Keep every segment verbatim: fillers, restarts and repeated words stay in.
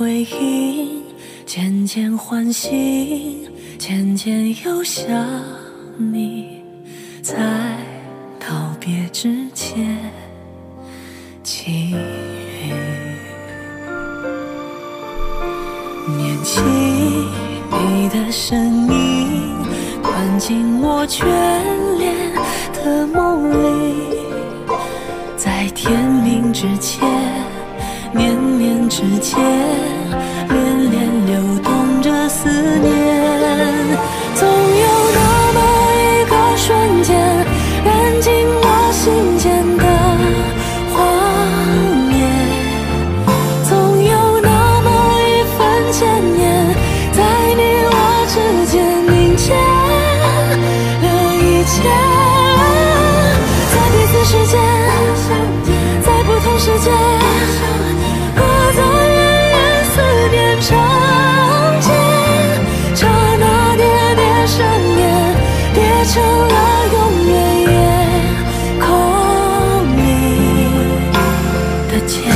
回应，渐渐唤醒，渐渐又想你，在道别之前寄语。念起你的身影，灌进我眷恋的梦里，在天明之前，年年之间，恋恋流动着思念。总有那么一个瞬间，燃尽我心间的画面，总有那么一份牵念，在你我之间凝结了一切。在彼此世界，在不同世界，我在远远思念长街，刹那叠叠想念，叠成了永远夜空里的结。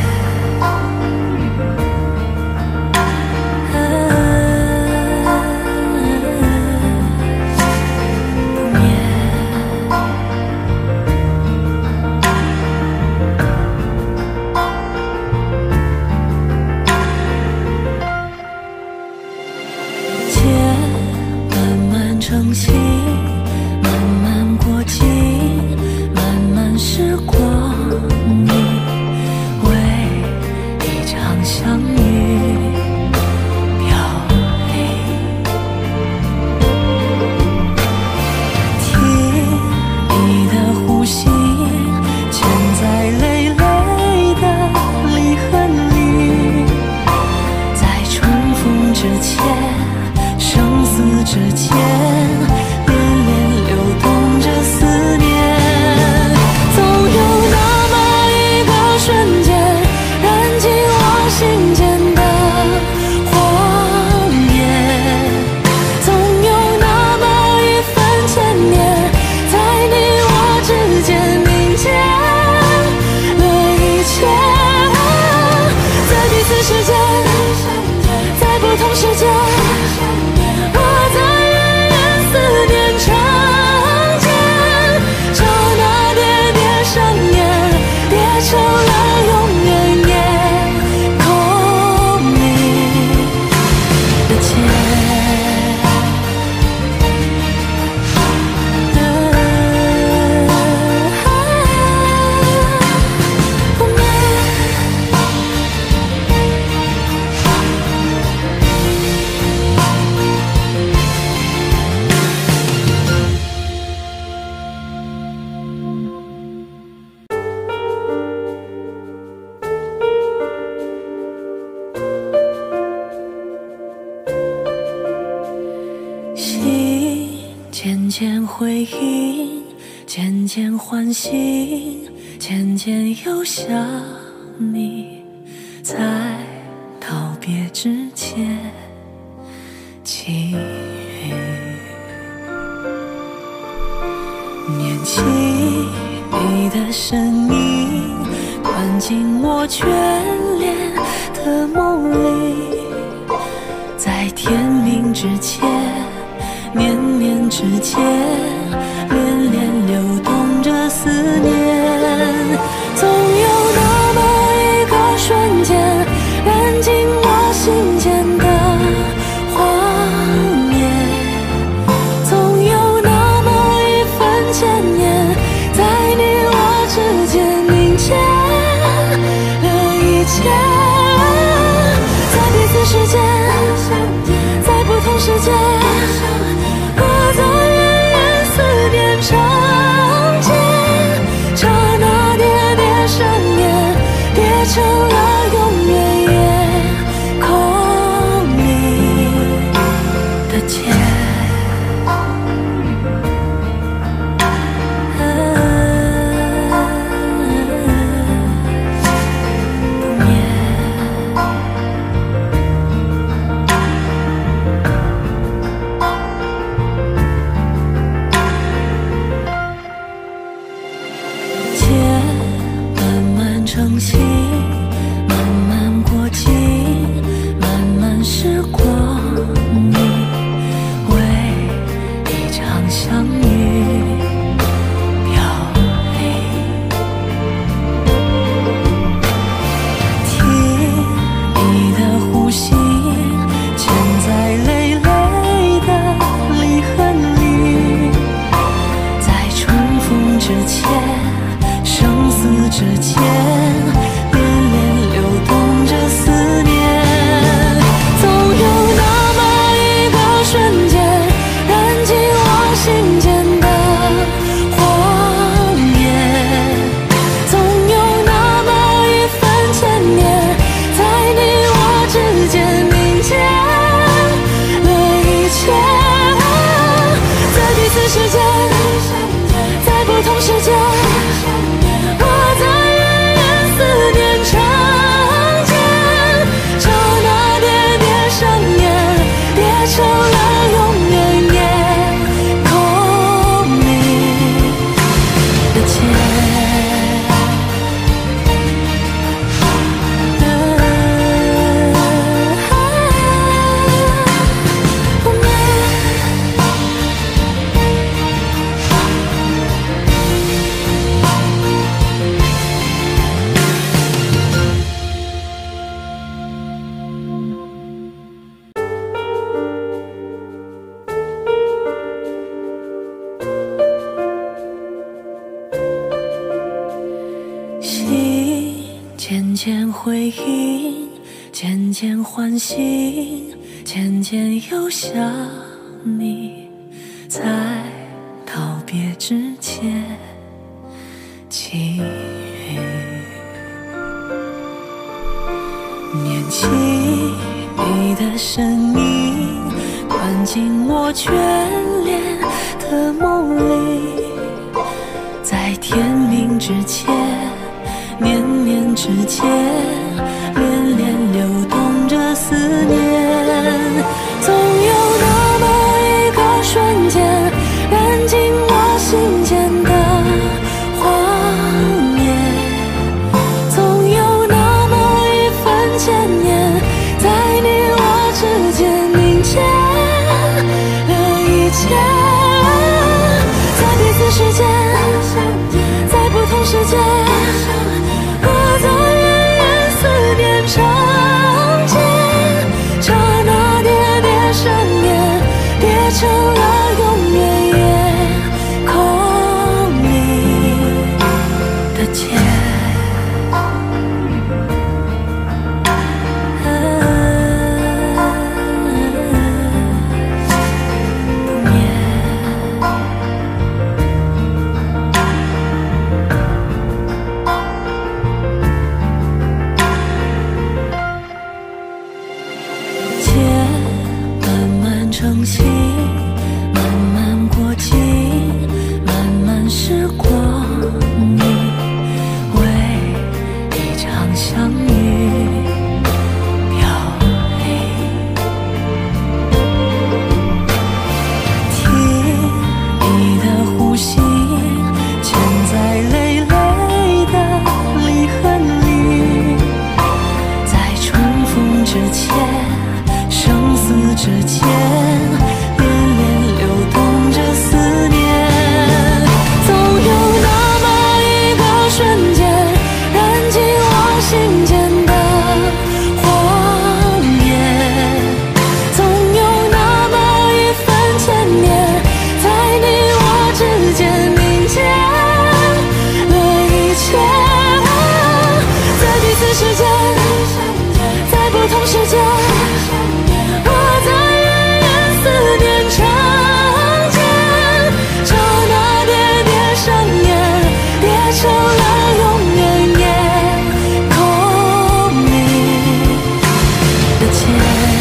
成型，慢慢过境，慢慢时光里，为一场相遇飘零。听你的呼吸，嵌在累累的离恨里，在重逢之前，生死之间，渐渐回应，渐渐唤醒，渐渐又想你，在道别之前寄语。念起你的身影，灌进我眷恋的梦里，在天明之前，年年之间，恋恋流动着思念。总有那么一个瞬间，燃尽我心间的画面，总有那么一份牵念，在你我之间凝结了一切。在彼此世界，在不同世界，我在远远思念长街，刹那叠叠想念，叠成了永远夜空里的结。成型，慢慢过境， 回应，渐渐唤醒，渐渐又想你，在道别之前寄语。念起你的身影，灌进我眷恋的梦里，在天明之前，年年之间，恋恋流动着思念。总有那么一个瞬间，燃尽我心间的画面，总有那么一份牵念，在你我之间凝结了一切。在彼此世界，在不同世界，我在远远思念长街，刹那叠叠生烟，叠成了永远夜空里的结。成型，慢慢过境，慢慢时光里，为一场相遇飘零。听你的呼吸，嵌在累累的离恨里，在重逢之前，生死之间，恋恋流动着思念。总有那么一个瞬间，燃尽我心间的画面，总有那么一份牵念，在你我之间凝结了一切。在彼此世界，在不同世界，我在远远思念长街，刹那叠叠生烟，叠成了永远夜空里的结。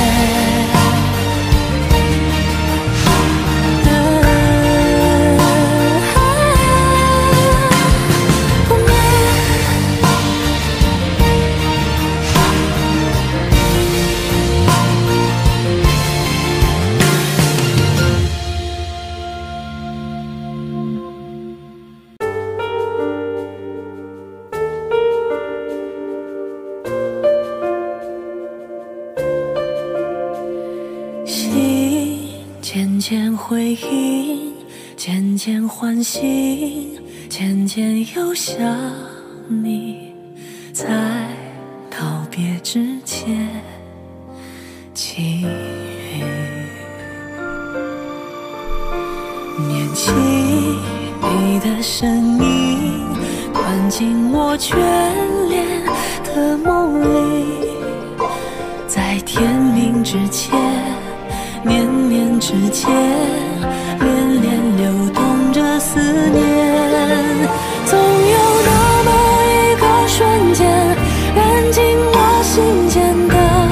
心渐渐回应，渐渐唤醒，渐渐又想你，在道别之前寄语。念起你的身影，灌进我眷恋的梦里，在天明之前，年年之间，恋恋流动着思念。总有那么一个瞬间，燃尽我心间的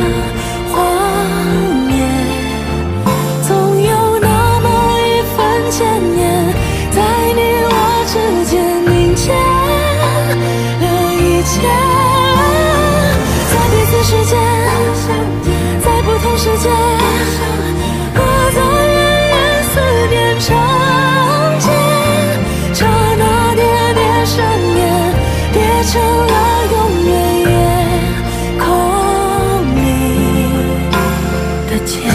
画面，总有那么一份牵念，在你我之间凝结了一切。在彼此世界，在不同世界，我在远远思念长街，刹那叠叠生烟，叠成了永远夜空里的结。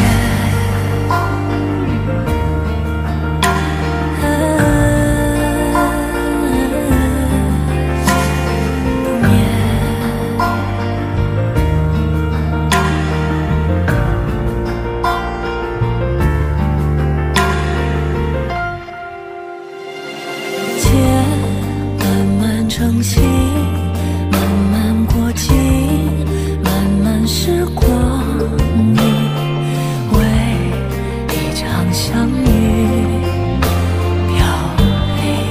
场相遇飘零。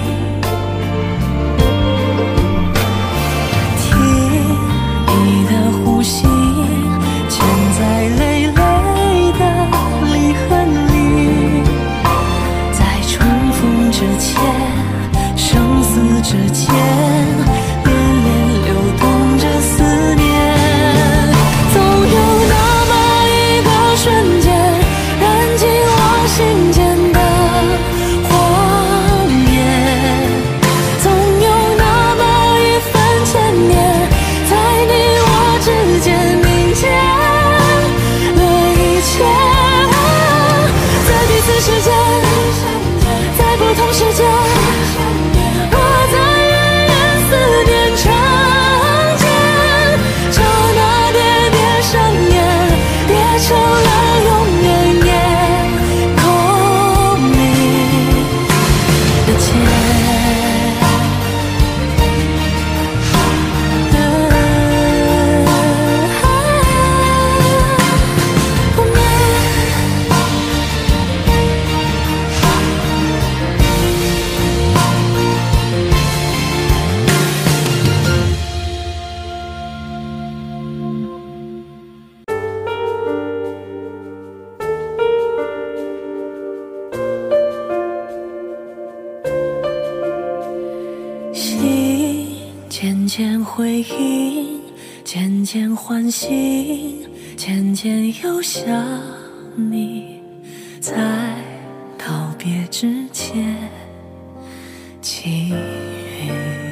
听你的呼吸，嵌在累累的离恨里，在重逢之前，生死之间，恋恋流动着思念。总有那么一个瞬间，燃尽我心间的谎言。总有那么一份牵念，在你我之间凝结了一切。在彼此世界，在不同世界，我在远远思念成茧，刹那喋喋上演，变成了永远夜空里的劫。心渐渐回应，渐渐唤醒，渐渐又想你。在告别之前，轻语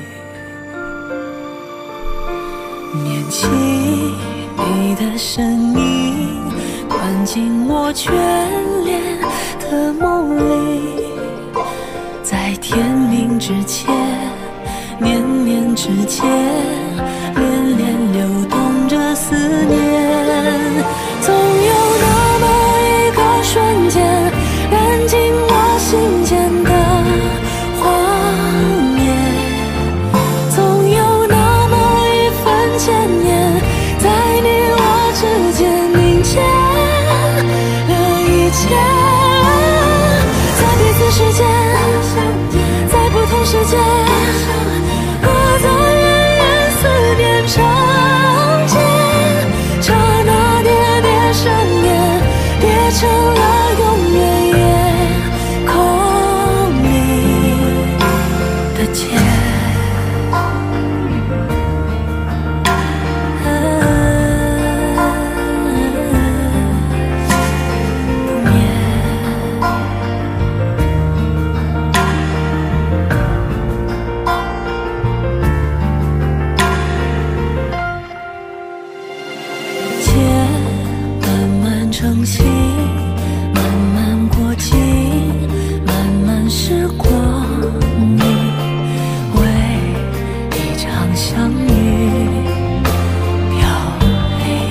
念起你的身影，灌进我眷恋的梦里。在天明之前，年年之间，恋恋流动着思念。总有那么一个瞬间，燃尽我心间的谎言。总有那么一份牵念，在你我之间凝结了一切。在彼此世界，在不同世界，我在远远思念成茧，刹那喋喋上演，变成了永远夜空里的劫。不眠。成型，慢慢过境，慢慢时光里，为一场相遇飘零。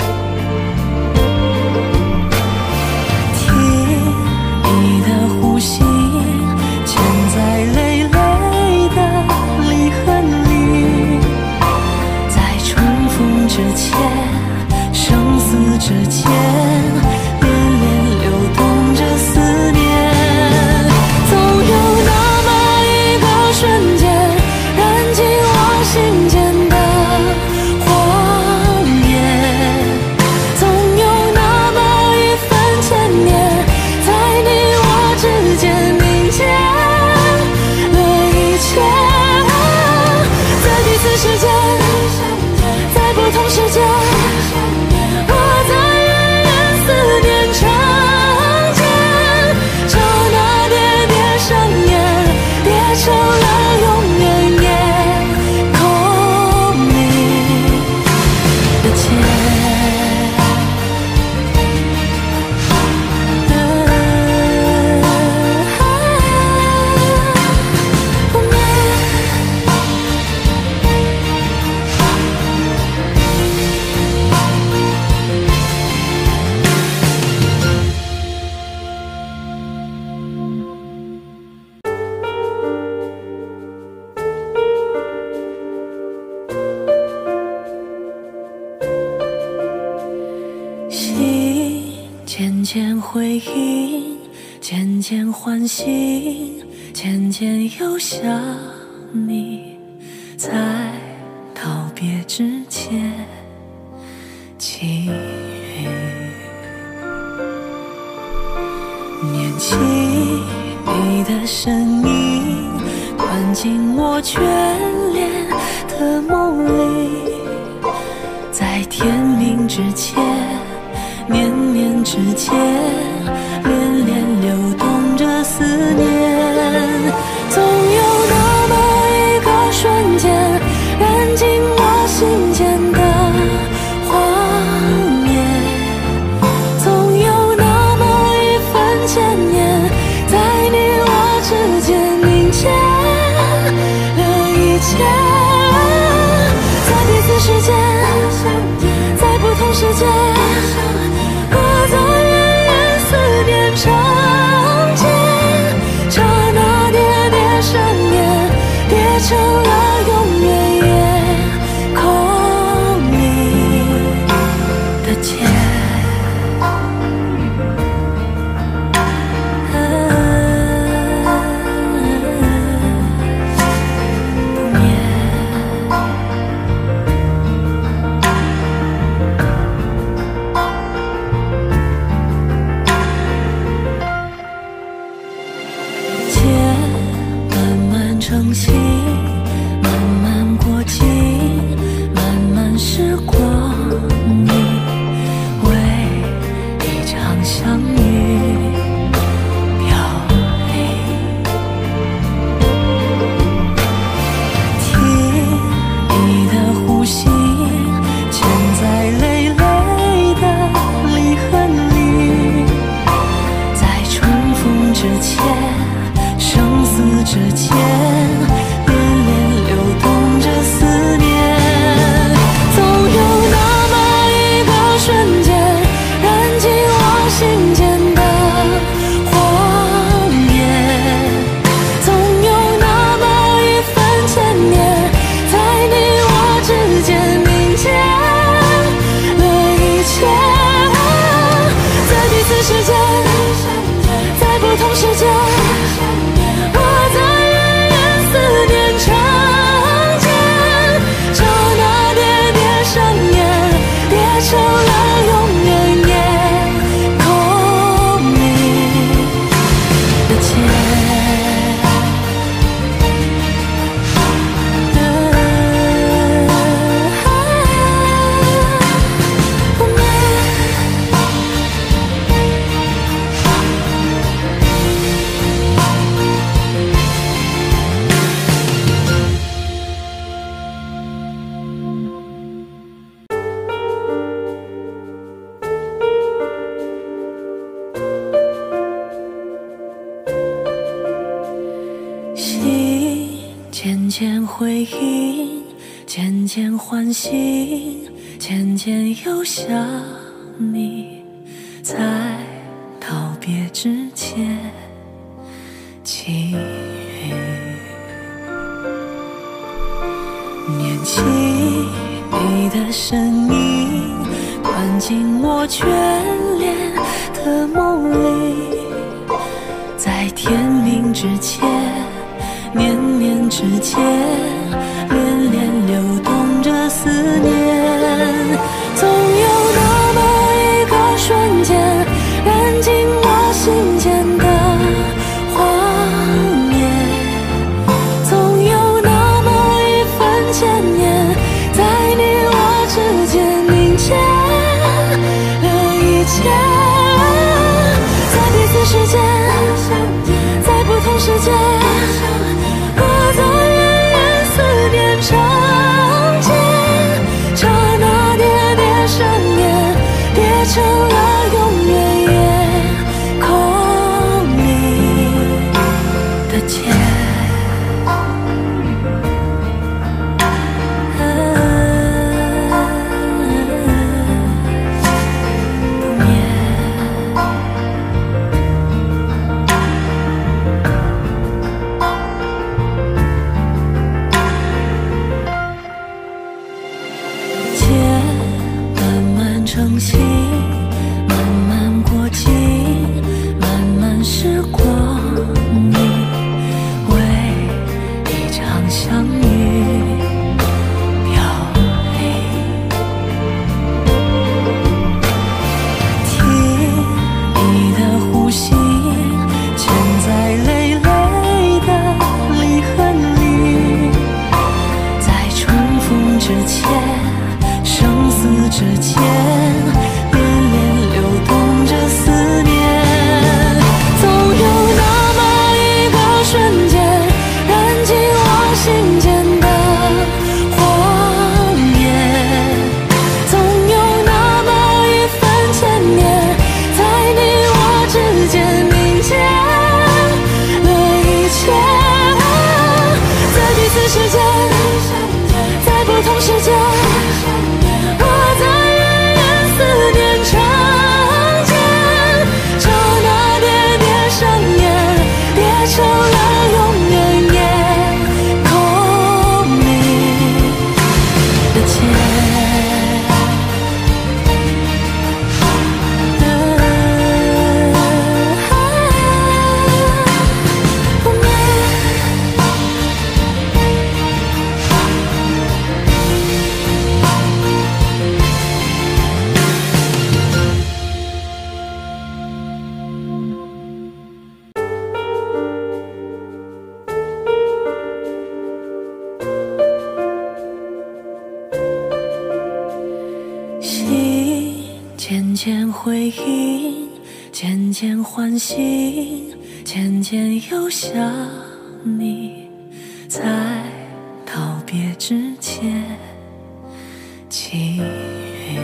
听你的呼吸，嵌在累累的离恨里，在重逢之前，生死之间，恋恋流动着思念。总有那么一个瞬间，燃尽我心间的谎言。总有那么一份牵念，在你我之间凝结了一切。在彼此世界，在不同世界，我在远远思念成茧，刹那喋喋上演，变成了永远夜空里的劫。不眠。心渐渐回应， 渐渐唤醒，渐渐又想你，在道别之前轻语，念起你的声音，灌进我眷恋的梦里，在天明之前，年年之间，恋恋流动着思念，总有那么一个瞬间，燃尽我心间的画面，总有那么一份牵念，在你我之间凝结了一切，在彼此世界，在不同世界，我在远远思念长街，刹那叠叠想念，叠成了永远夜空里的结。成型，慢慢过境，慢慢时光里，为一场相遇飘零。听你的呼吸，嵌在累累的离恨里，在春风之前，生死之间，恋恋流动着思念，总有那么一个瞬间，燃尽我心间的画面，总有那么一份牵念，在你我之间凝结了一切，在彼此世界，在不同世界，我在远远思念长街，刹那叠叠想念，叠成了永远夜空里的结。渐渐回应，渐渐唤醒，渐渐又想你，在道别之前轻语，念起你的声音，灌进我眷恋的梦里，在天明之前，年年之间，恋恋流动着思念，总有那么一个瞬间，燃尽我心间的画面，总有那么一份牵念，在你我之间凝结了一切，在彼此世界，在不同世界，我在远远思念长街， 回应，渐渐唤醒，渐渐又想你，在道别之前寄语。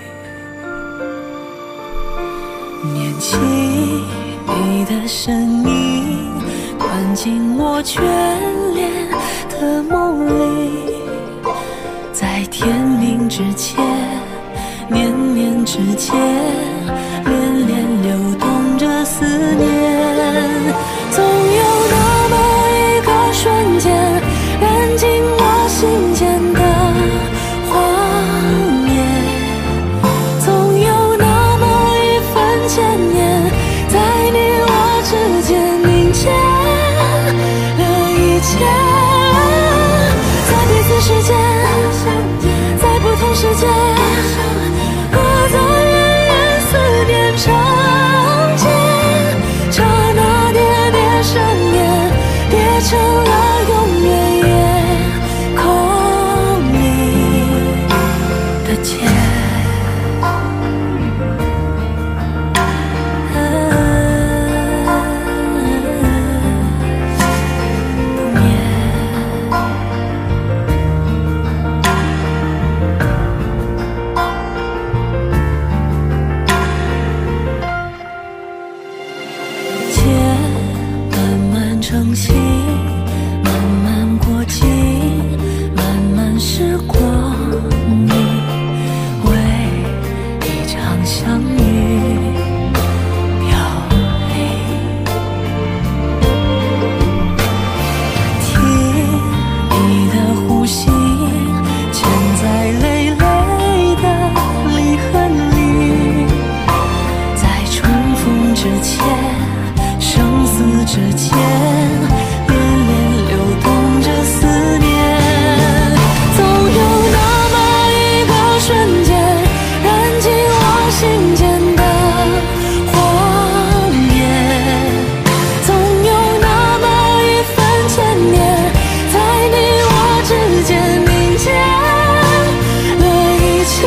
念起你的身影，灌进我眷恋的梦里，在天明之前，年年之间，恋恋流动着思念。总有那么一个瞬间，燃尽我心间的画面，总有那么一份牵念，在你我之间凝结了一切。在彼此世界，在不同世界，我在远远思念长街，刹那叠叠生烟，叠成了永远夜空里的结。成型，慢慢过境，慢慢时光里，为一场相遇飘零。听你的呼吸，嵌在累累的离恨里，在重逢之前，生死之间，恋恋流动着思念。总有那么一个瞬间，燃尽我心间的画面，总有那么一份牵念，在你我之间凝结了一切。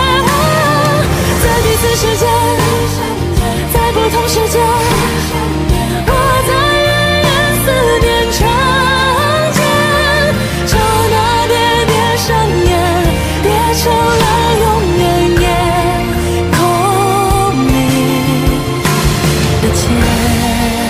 在彼此世界，在不同世界，我在远远思念长街，刹那叠叠生烟，叠成了永远夜空里的结。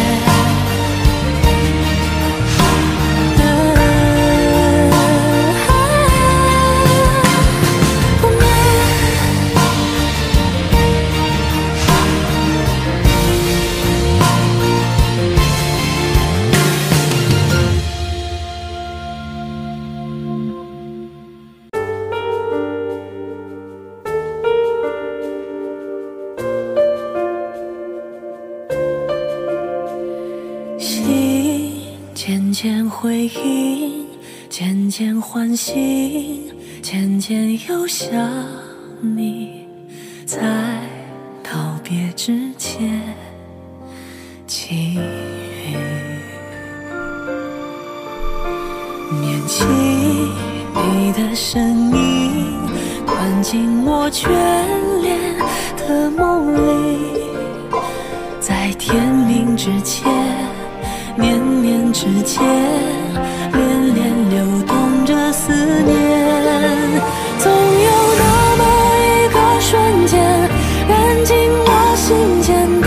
渐渐回应，渐渐唤醒，渐渐又想你，在道别之前寄语。念起你的身影，灌进我眷恋的梦里，在天明之前，年年之间，恋恋流动着思念。总有那么一个瞬间，燃尽我心间的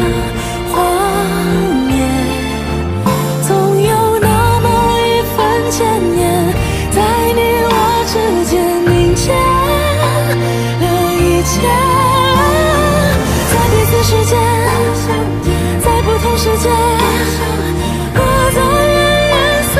画面，总有那么一份牵念，在你我之间凝结了一切。在彼此世界，在不同世界，我在远远思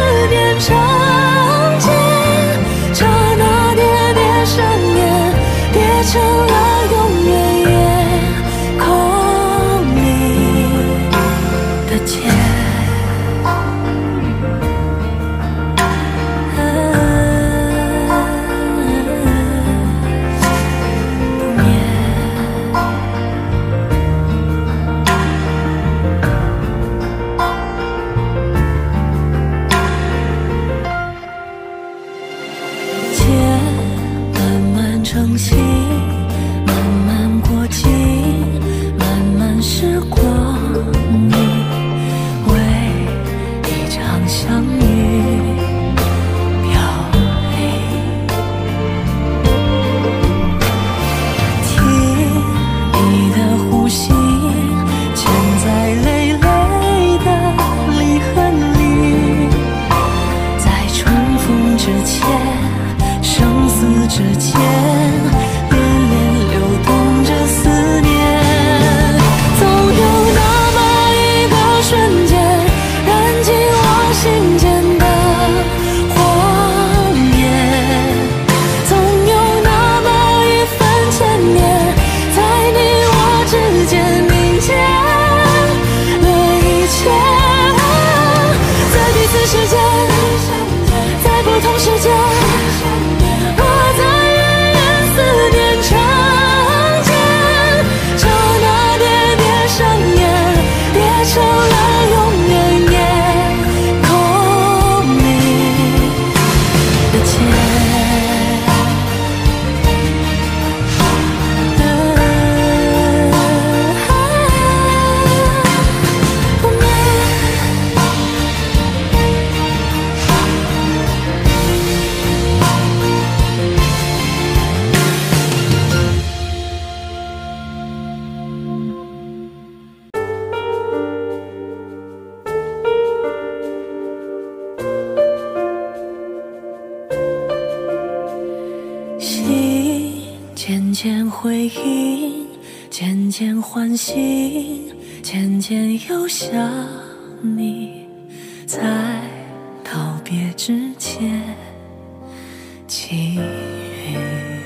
回应，渐渐唤醒，渐渐又想你，在道别之前寄语。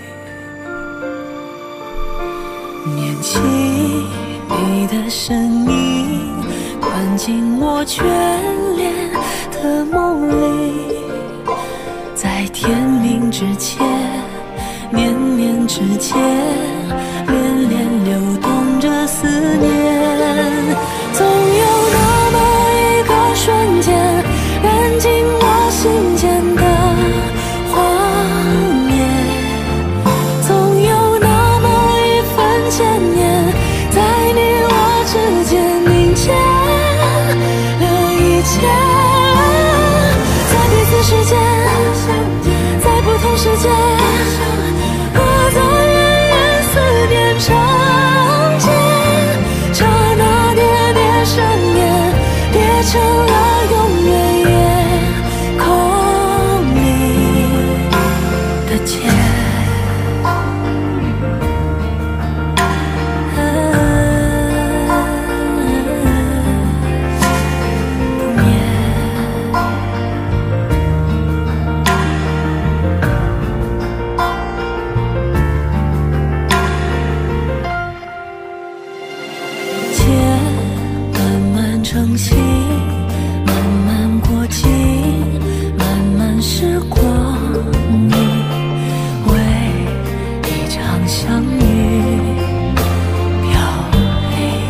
念起你的身影，灌进我眷恋的梦里，在天明之前，年年之间，恋恋流动着思念。总有那么一个瞬间，燃尽我心间的画面，总有那么一份牵念，在你我之间凝结了一切。在彼此世界，在不同世界，我在远远思念长街，刹那叠叠深夜，叠成了永远夜空里的结。成型，慢慢过境，慢慢时光里，为一场相遇飘零。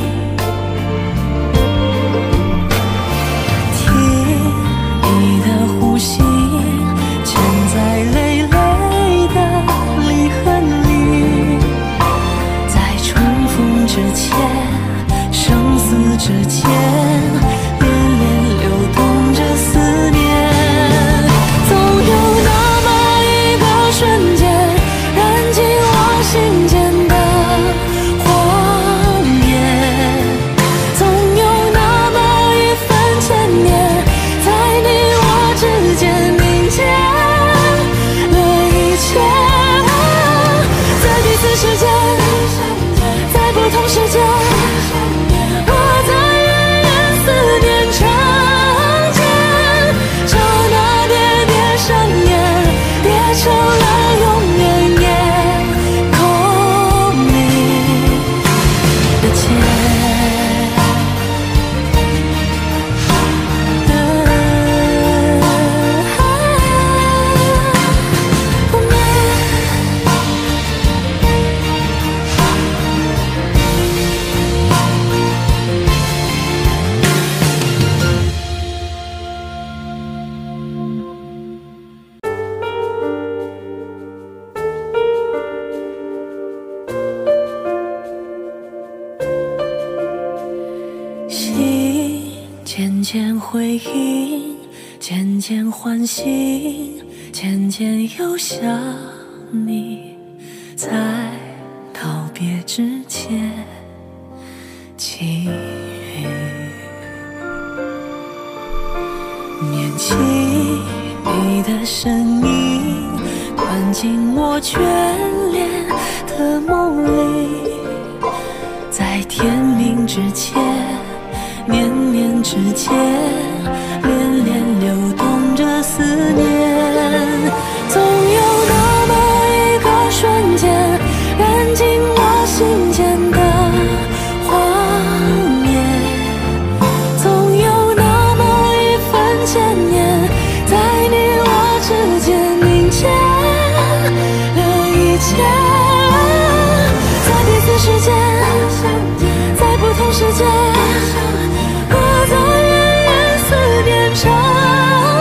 听你的呼吸，嵌在累累的离恨里，在春风之前，生死之间，恋恋流动着思念。总有那么一个瞬间，燃尽我心间的画面，总有那么一份牵念，在你我之间凝结了一切。在彼此世界，在不同世界，我在远远思念长街，刹那叠叠深夜，叠成了永远夜空里的结。心渐渐回应，渐渐唤醒，渐渐又想你，在道别之前寄语。念起你的身影，灌进我眷恋的梦里，在天明之前，年年之间，恋恋流动着思念。总有那么一个瞬间，燃尽我心间的画面，总有那么一份牵念，在你我之间凝结了一切。在彼此世界，在不同世界，我在远远思念长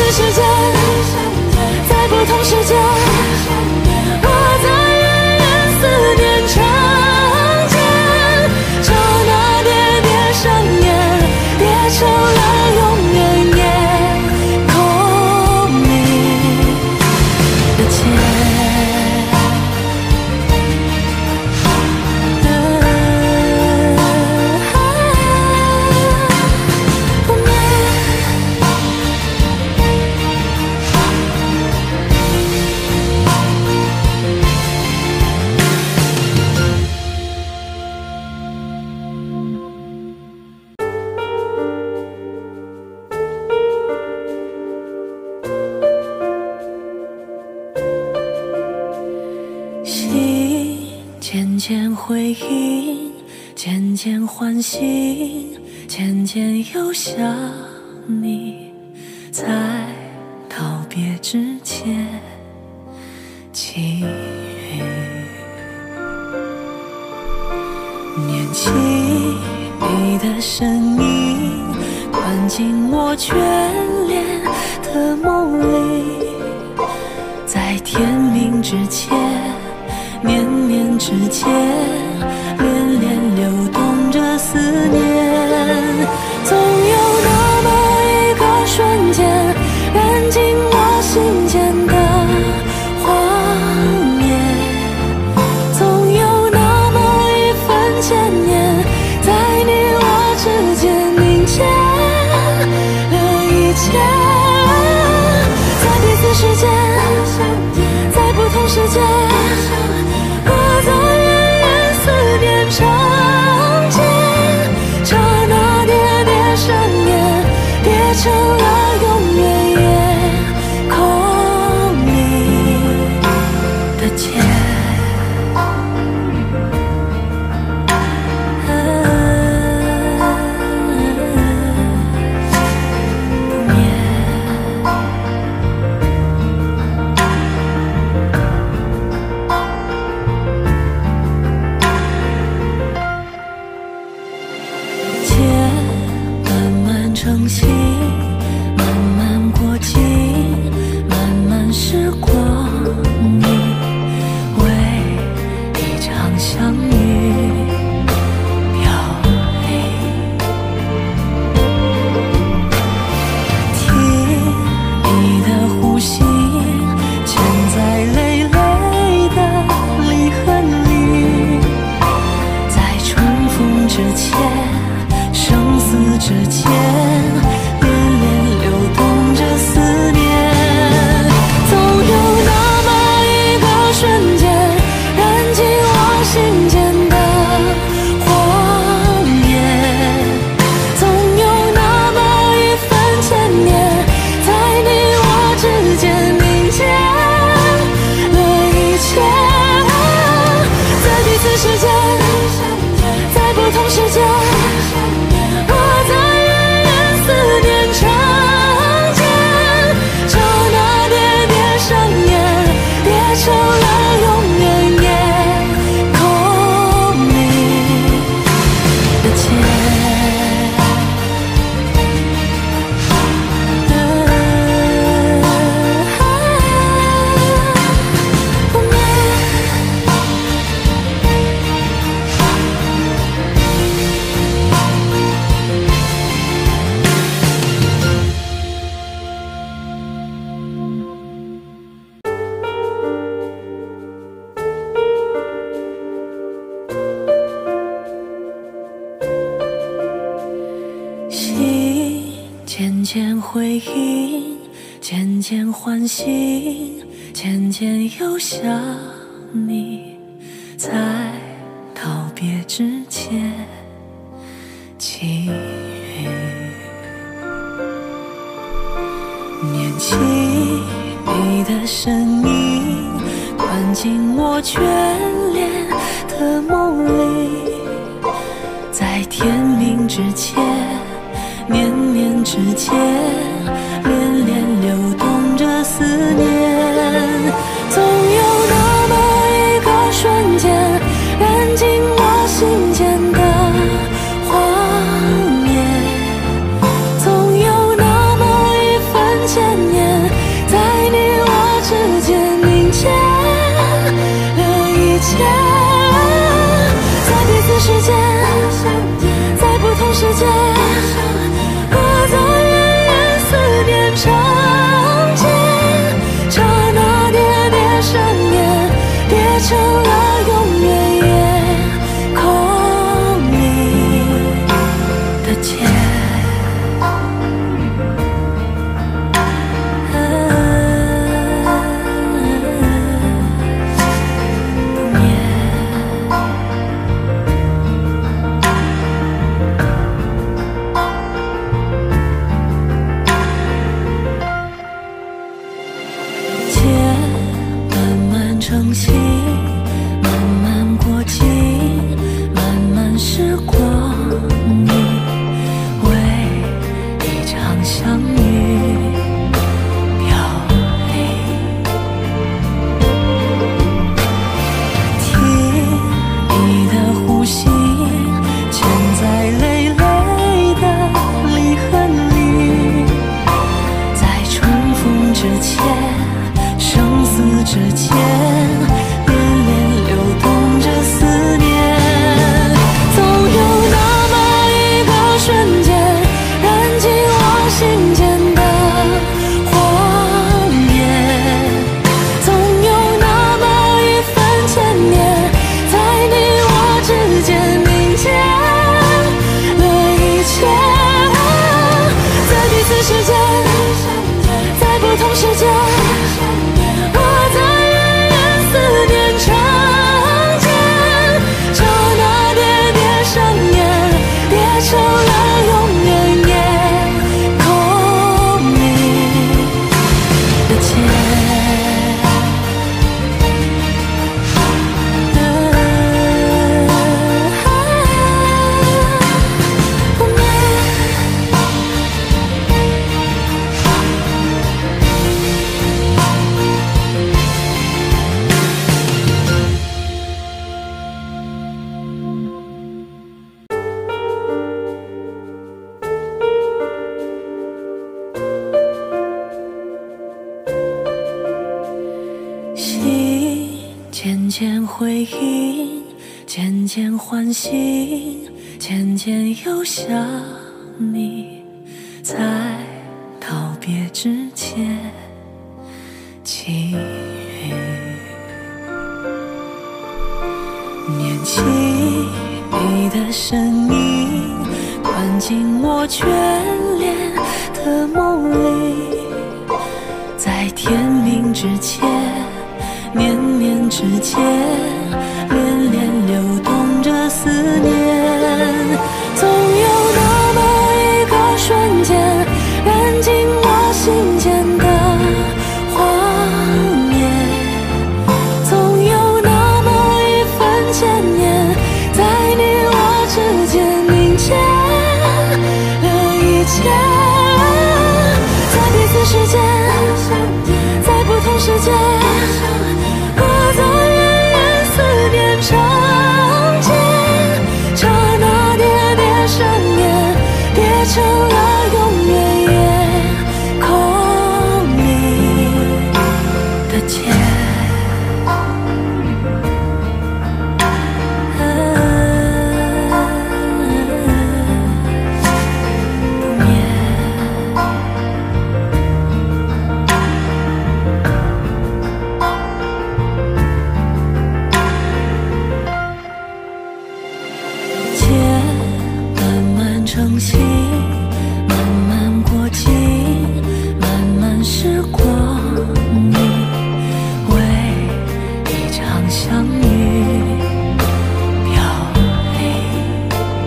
次时间，在不同时间，我在远远思念长街，刹那叠叠上演，叠成了永远夜空里的结。渐渐回忆，渐渐唤醒，渐渐又想你，在道别之前轻语，念起你的身影，灌进我眷恋的梦里，在天明之前，绵绵之间，恋恋流动着思念，总有那么一个瞬间，燃尽我心间的画面，总有那么一份牵念，在你我之间凝结了一切，在彼此时间，在不同时间，我在远远思念长街，刹那叠叠上演，叠成了永远夜空里的结。成型，慢慢过境，慢慢时光里，为一场相遇飘零。听你的呼吸，嵌在累累的离恨里，在重逢之前，生死之间，恋恋流动着思念，总有那么一个瞬间，燃尽我心间的谎言，总有那么一份牵念，在你我之间凝结了一切，在彼此时间，在不同时间，我在远远思念长街，刹那叠叠上演，叠成了永远夜空里的结。心渐渐回忆，渐渐唤醒，渐渐又想你，在道别之前轻语，念起你的身影，灌进我眷恋的梦里，在天明之前，绵绵之间，恋恋流动着思念，总有那么一个瞬间，燃尽我心间的画面，总有那么一份牵念， 之前，生死之间，恋恋流动着思念。总有那么一个瞬间，燃尽我心间的谎言。总有那么一份牵念，在你我之间凝结了一切。在彼此世界，在不同世界，我在远远思念长间，刹那叠叠上演，叠成了永远夜空里的结。渐渐回忆，渐渐唤醒，渐渐又想你，在道别之前轻语，念起你的身影，灌进我眷恋的梦里，在天明之前，年年之间，恋恋流动着思念。总有那么一个瞬间，燃尽我心间的谎言。总有那么一份牵念，在你我之间凝结了一切。在彼此世界，在不同世界，我在远远思念长间，刹那叠叠上演，叠成了永远夜空里的结。不眠。成型，慢慢过境，慢慢时光里，为一场相遇飘零。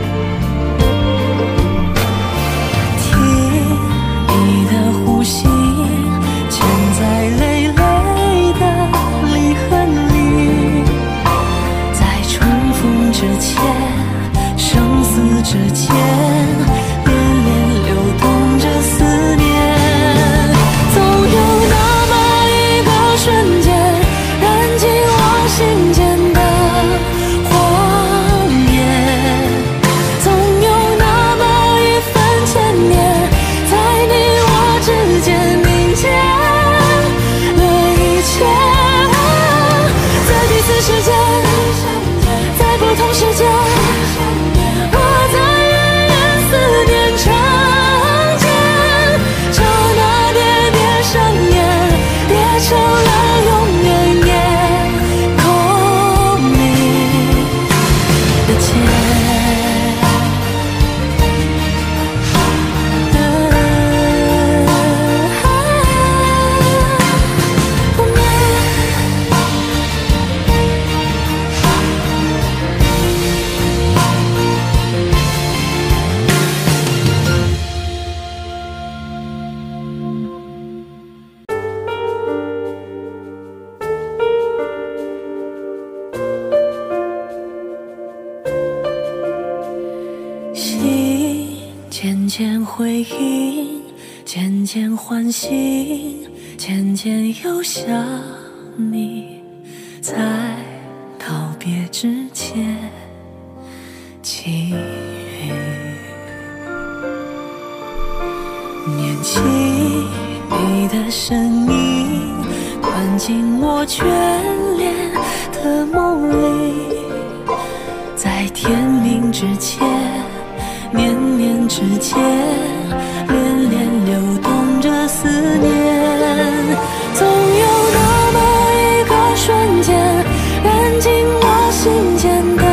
听你的呼吸，嵌在累累的离恨里，在重逢之前，生死之间，恋恋流动着思念。总有那么一个瞬间，燃尽我心间的谎言。总有那么一份牵念，在你我之间凝结了一切。在彼此世界，在不同世界，我在远远思念长间，刹那叠叠上演，叠成了永远夜空里的结。不眠。心渐渐回忆，渐渐唤醒，渐渐又想你，在道别之前轻语，念起你的声音，灌进我眷恋的梦里。在天明之前，年年之间，恋恋流动着思念。总有那么一个瞬间，燃尽我心间的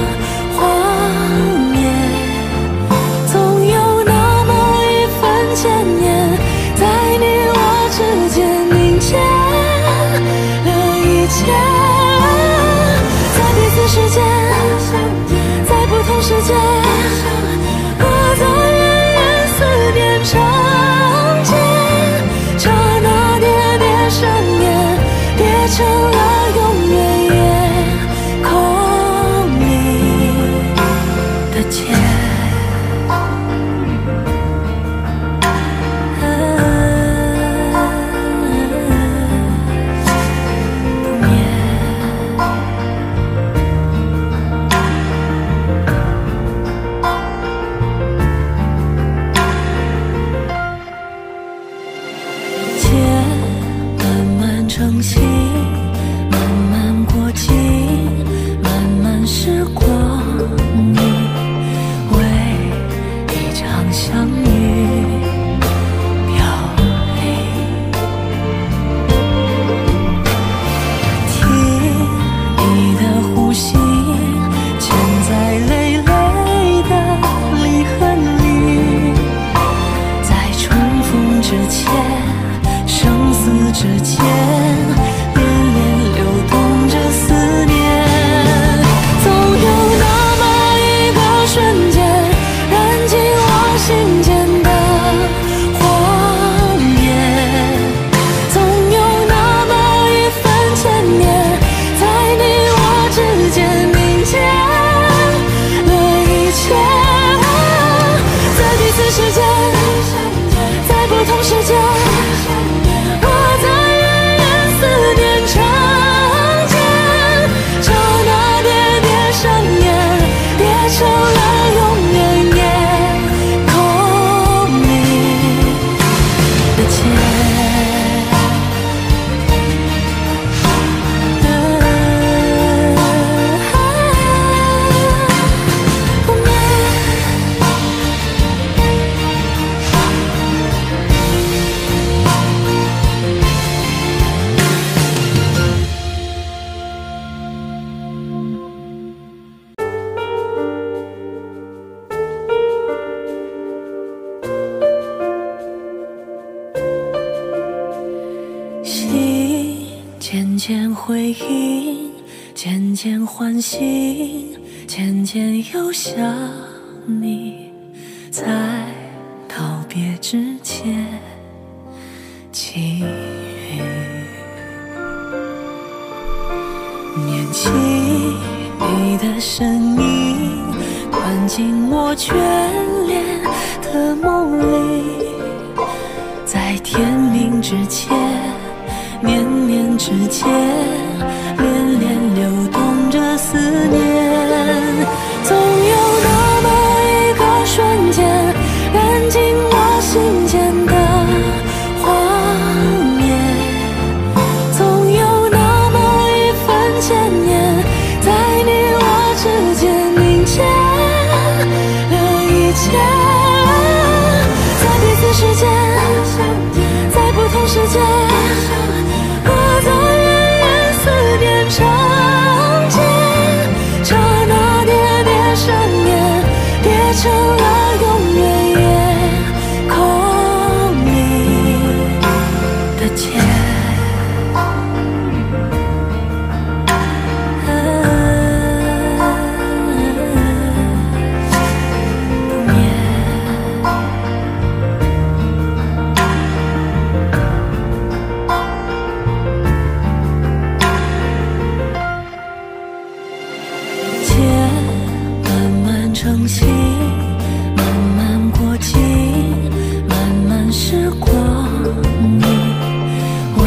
画面。总有那么一份牵念，在你我之间凝结了一切。在彼此世界，在不同世界，我在远远思念长街，刹那叠叠上演，叠成了永远夜空里的结。成型，慢慢过境，慢慢时光里，为一场相遇飘零。听你的呼吸，嵌在累累的离恨里，在春风之前，生死之间，恋恋流动着思念。总有那么一个瞬间，燃尽我心间的画面。总有那么一份牵念，在你我之间凝结了一切。在彼此世界，在不同世界，我在远远思念长街，刹那叠叠上演，叠成了永远夜空里的结。心渐渐回应，渐渐唤醒，渐渐又想你。在道别之前，轻语念起你的声音，灌进我眷恋的梦里。在天明之前，年年之间，恋恋流动着思念。总有那么一个瞬间，燃尽我心间的画面。总有那么一份牵念，在你我之间凝结了一切。在彼此世界，在不同世界，我在远远思念长街，刹那叠叠上演，叠成了永远夜空里的结。成型，慢慢过境，慢慢时光里，为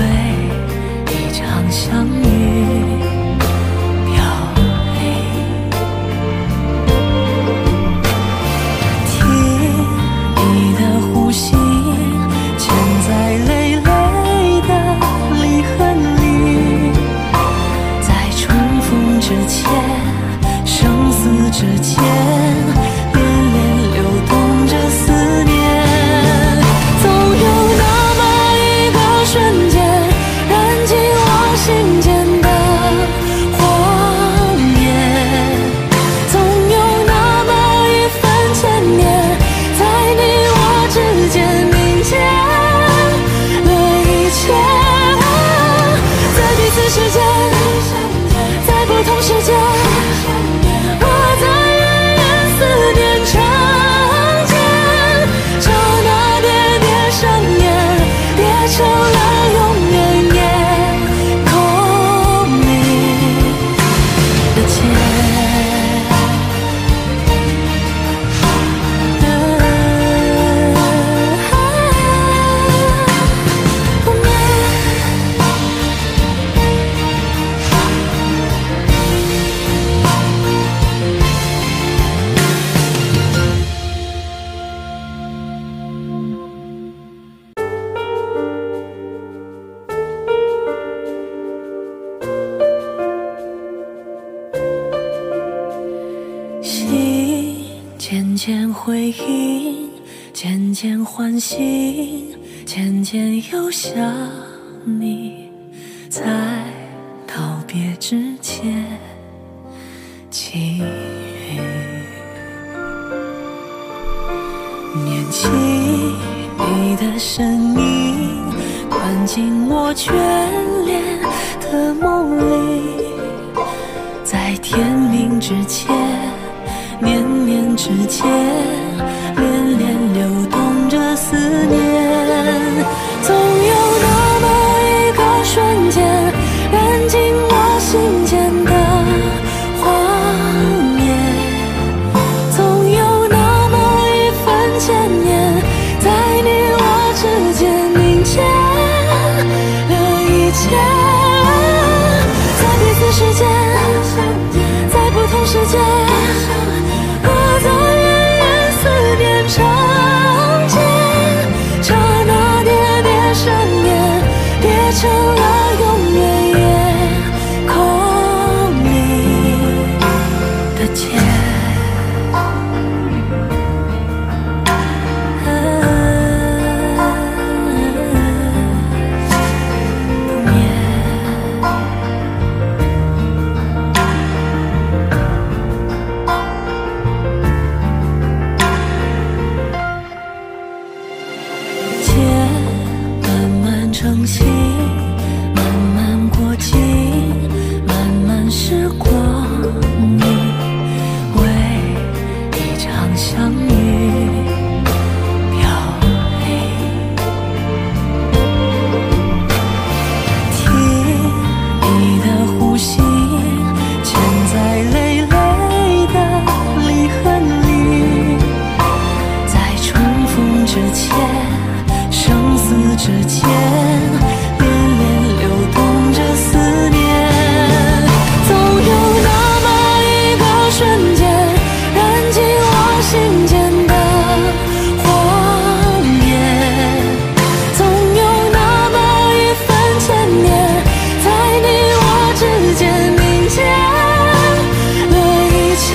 回应，渐渐唤醒，渐渐又想你，在道别之前寄语，念起你的身影，灌进我眷恋的梦里，在天明之前，年年之间，恋恋流动着思念，总有那么一个瞬间，燃尽我心间的画面，总有那么一份牵念，在你我之间凝结了一切，在彼此世界，在不同世界，我在远远思念长街，刹那叠叠生烟，叠成了永远夜空里的结。成型，慢慢过境，慢慢时光里，为一场相遇飘零。听你的呼吸，嵌在累累的离恨里，在重逢之前，生死之间，恋恋流动着思念，总有那么一个瞬间，燃尽我心间的谎言，总有那么一份牵念，在你我之间凝结了一切，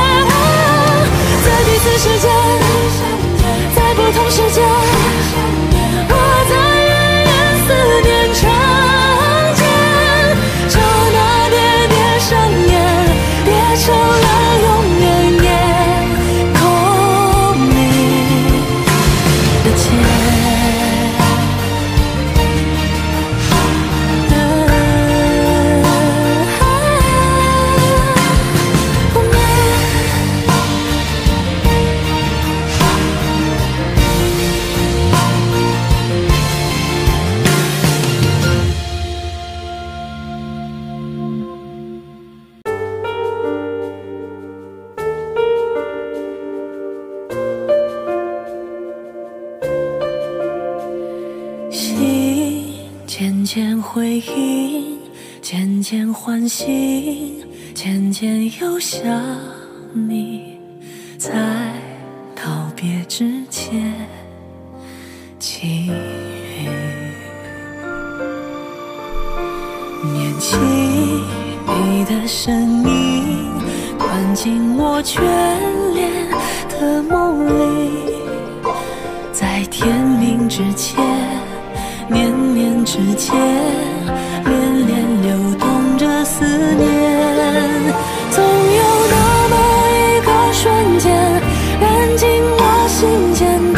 在彼此世界，在不同世界，我在远远思念长街，刹那叠叠生烟，叠成了永远夜空里的结。渐渐回应，渐渐唤醒，渐渐又想你，在道别之前寄语，念起你的身影，灌进我眷恋的梦里，在天明之前，年年之间，恋恋流动着思念，总有那么一个瞬间，燃尽我心间的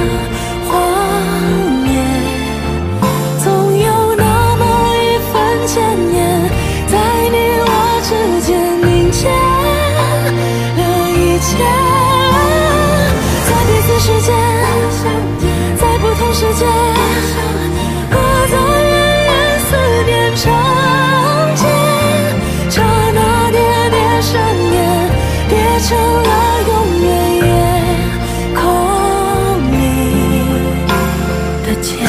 画面，总有那么一份牵念，在你我之间凝结了一切，在彼此世界，在不同世界，我在远远思念长街，刹那叠叠生烟，叠成了永远夜空里的结。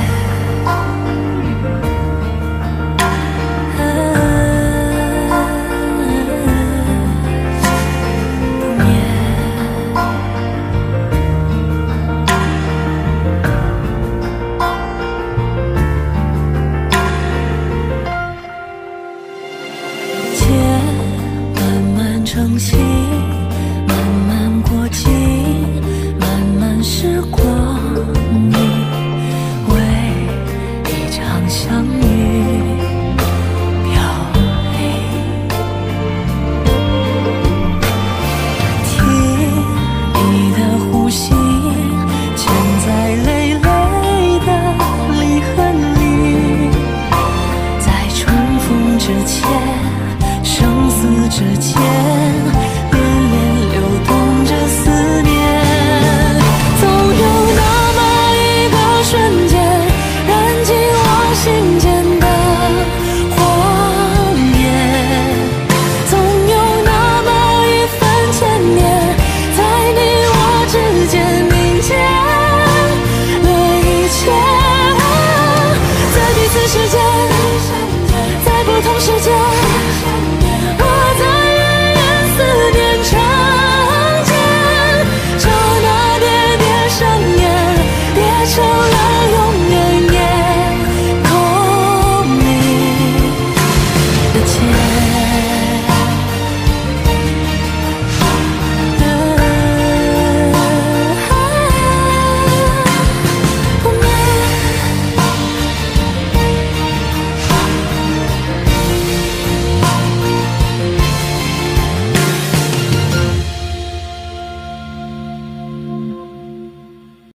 不眠。 相遇飘黑。听你的呼吸，嵌在累累的离恨里，在重逢之前